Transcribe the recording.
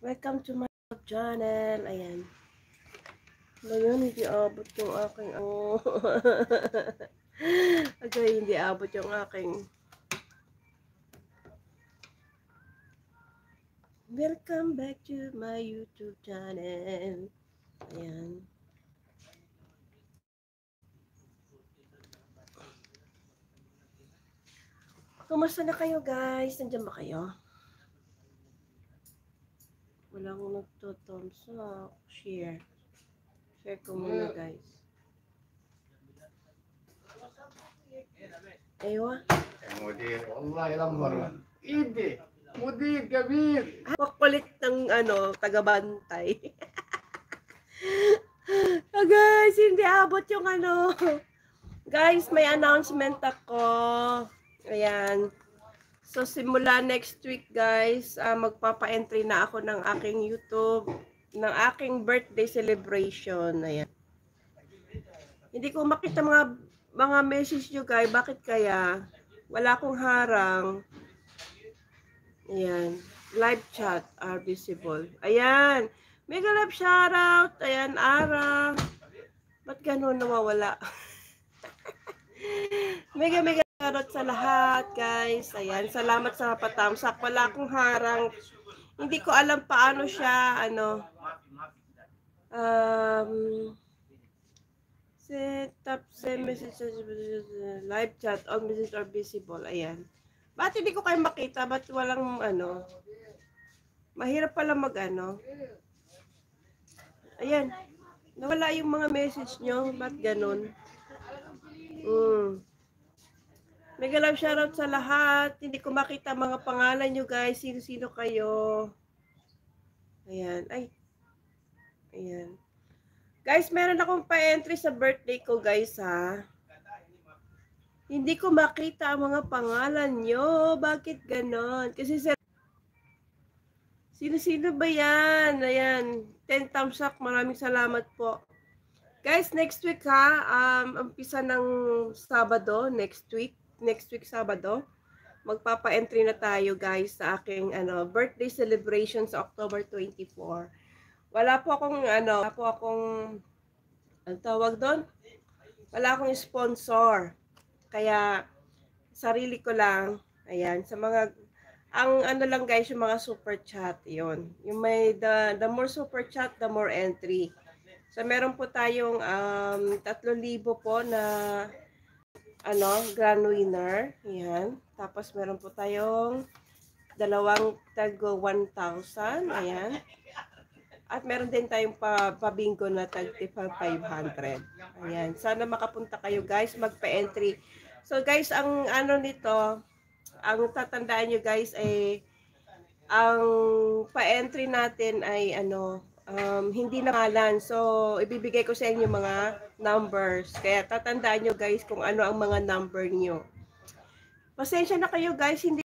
Welcome to my channel. Ayan. Ngayon, hindi abot yung aking okay, hindi abot yung aking welcome back to my YouTube channel. Ayan. Kumusta na kayo guys? Nandiyan ba kayo? Walang nagto-thumbs up. Share. Share ko muna guys. Aywa. مدير والله نمبر 1 ايدي مدير كبير. Makulit ng taga-bantay. Guys, hindi abot yung Guys, may announcement ako. Ayan. So, simula next week, guys, magpapa-entry na ako ng aking YouTube, ng aking birthday celebration. Ayan. Hindi ko makita mga message nyo, guys. Bakit kaya? Wala akong harang. Ayan. Live chat are visible. Ayan. Mega love shoutout. Ayan, Ara. Ba't ganun nawawala? mega shoutout sa lahat, guys. Ayan, salamat sa patamsak. Wala akong harang. Hindi ko alam paano siya, set up, send messages, live chat, all messages are visible. Ayan. Ba't hindi ko kayo makita? Ba't walang, mahirap pala Ayan. Nawala yung mga message nyo. Ba't ganun? Mega love shoutout sa lahat. Hindi ko makita mga pangalan nyo guys. Sino-sino kayo. Ayan. Ay. Ayan. Guys, meron akong pa-entry sa birthday ko guys ha. Hindi ko makita ang mga pangalan nyo. Bakit ganon? Kasi sino-sino ba yan? Ayan. 10 thumbs up. Maraming salamat po. Guys, next week ha. Umpisa ng Sabado. Next week Sabado. Magpapa-entry na tayo guys sa aking birthday celebration sa October 24. Wala po akong ang tawag doon? Wala akong sponsor. Kaya sarili ko lang. Ayan, sa mga lang guys, yung mga super chat, 'yon. Yung may the more super chat, the more entry. So meron po tayong 3,000 po na grand winner. Ayan. Tapos meron po tayong dalawang tago 1,000. Ayan. At meron din tayong pabingo na tag 500. Ayan. Sana makapunta kayo guys, magpa-entry. So guys, ang nito, ang tatandaan nyo guys ay ang pa-entry natin ay hindi na pangalan. So ibibigay ko sa inyo mga numbers. Kaya tatandaan nyo guys kung ano ang mga number nyo. Pasensya na kayo guys, hindi